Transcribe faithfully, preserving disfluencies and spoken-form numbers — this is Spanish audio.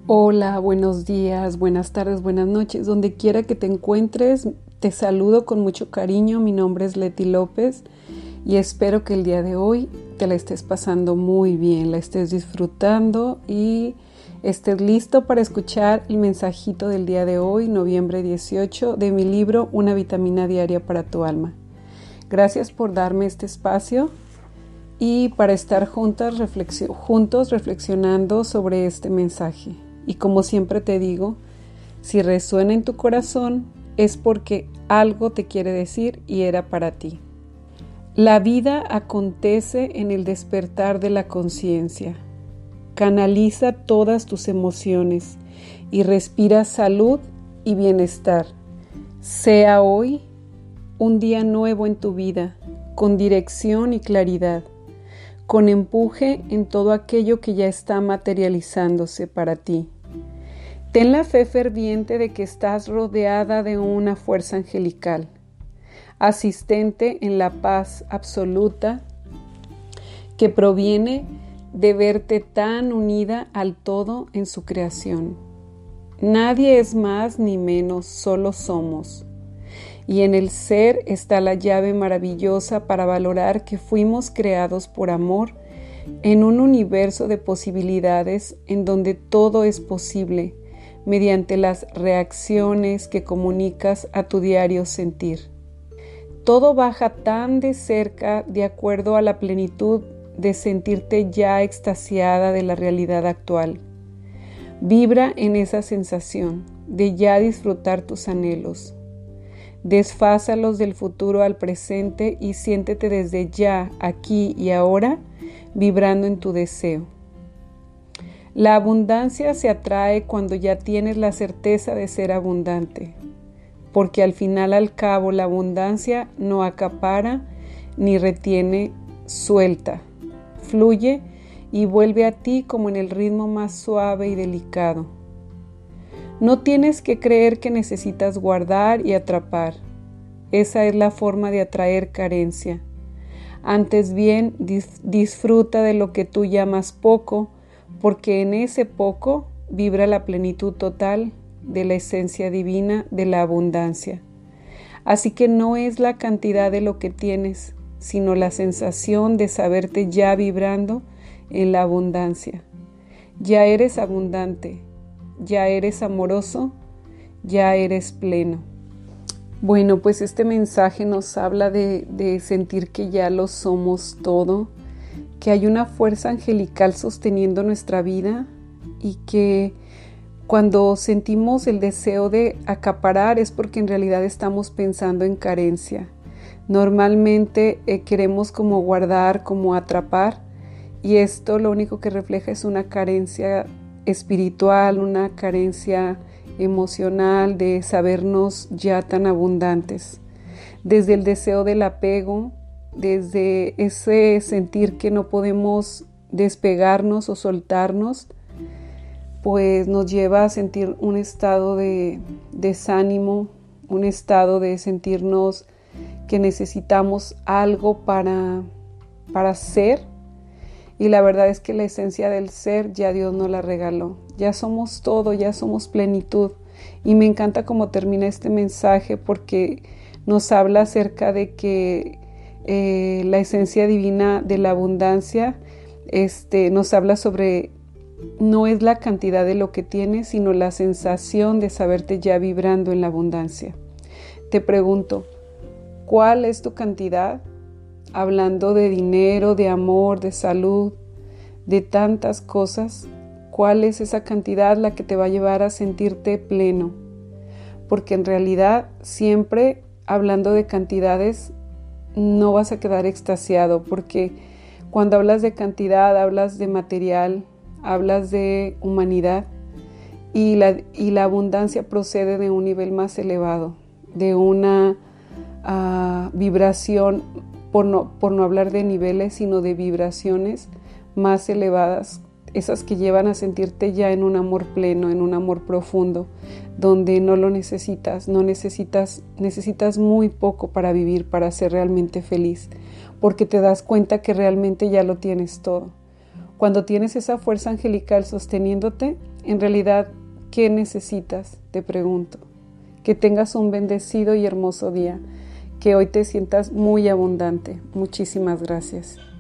Hola, buenos días, buenas tardes, buenas noches. Donde quiera que te encuentres, te saludo con mucho cariño. Mi nombre es Leti López y espero que el día de hoy te la estés pasando muy bien, la estés disfrutando y estés listo para escuchar el mensajito del día de hoy, noviembre dieciocho, de mi libro Una vitamina diaria para tu alma. Gracias por darme este espacio y para estar juntas, reflexio- juntos reflexionando sobre este mensaje. Y como siempre te digo, si resuena en tu corazón es porque algo te quiere decir y era para ti. La vida acontece en el despertar de la conciencia. Canaliza todas tus emociones y respira salud y bienestar. Sea hoy un día nuevo en tu vida, con dirección y claridad, con empuje en todo aquello que ya está materializándose para ti. Ten la fe ferviente de que estás rodeada de una fuerza angelical, asistente en la paz absoluta que proviene de verte tan unida al todo en su creación. Nadie es más ni menos, solo somos. Y en el ser está la llave maravillosa para valorar que fuimos creados por amor en un universo de posibilidades en donde todo es posible mediante las reacciones que comunicas a tu diario sentir. Todo baja tan de cerca de acuerdo a la plenitud de sentirte ya extasiada de la realidad actual. Vibra en esa sensación de ya disfrutar tus anhelos. Desfázalos del futuro al presente y siéntete desde ya, aquí y ahora, vibrando en tu deseo. La abundancia se atrae cuando ya tienes la certeza de ser abundante, porque al final al cabo la abundancia no acapara ni retiene, suelta, fluye y vuelve a ti como en el ritmo más suave y delicado. No tienes que creer que necesitas guardar y atrapar. Esa es la forma de atraer carencia. Antes bien, dis- disfruta de lo que tú llamas poco, porque en ese poco vibra la plenitud total de la esencia divina de la abundancia. Así que no es la cantidad de lo que tienes, sino la sensación de saberte ya vibrando en la abundancia. Ya eres abundante, ya eres amoroso, ya eres pleno. Bueno, pues este mensaje nos habla de, de sentir que ya lo somos todo, que hay una fuerza angelical sosteniendo nuestra vida y que cuando sentimos el deseo de acaparar es porque en realidad estamos pensando en carencia. Normalmente eh, queremos como guardar, como atrapar, y esto lo único que refleja es una carencia espiritual, una carencia emocional de sabernos ya tan abundantes. Desde el deseo del apego, desde ese sentir que no podemos despegarnos o soltarnos, pues nos lleva a sentir un estado de desánimo, un estado de sentirnos que necesitamos algo para, para ser. Y la verdad es que la esencia del ser ya Dios nos la regaló. Ya somos todo, ya somos plenitud. Y me encanta cómo termina este mensaje porque nos habla acerca de que eh, la esencia divina de la abundancia este, nos habla sobre no es la cantidad de lo que tienes, sino la sensación de saberte ya vibrando en la abundancia. Te pregunto, ¿cuál es tu cantidad? Hablando de dinero, de amor, de salud, de tantas cosas, ¿cuál es esa cantidad la que te va a llevar a sentirte pleno? Porque en realidad siempre hablando de cantidades no vas a quedar extasiado, porque cuando hablas de cantidad hablas de material, hablas de humanidad y la, y la abundancia procede de un nivel más elevado, de una uh, vibración, por no, por no hablar de niveles, sino de vibraciones más elevadas, esas que llevan a sentirte ya en un amor pleno, en un amor profundo, donde no lo necesitas, no necesitas, necesitas muy poco para vivir, para ser realmente feliz, porque te das cuenta que realmente ya lo tienes todo. Cuando tienes esa fuerza angelical sosteniéndote, En realidad, ¿qué necesitas? Te pregunto. Que tengas un bendecido y hermoso día. Que hoy te sientas muy abundante. Muchísimas gracias.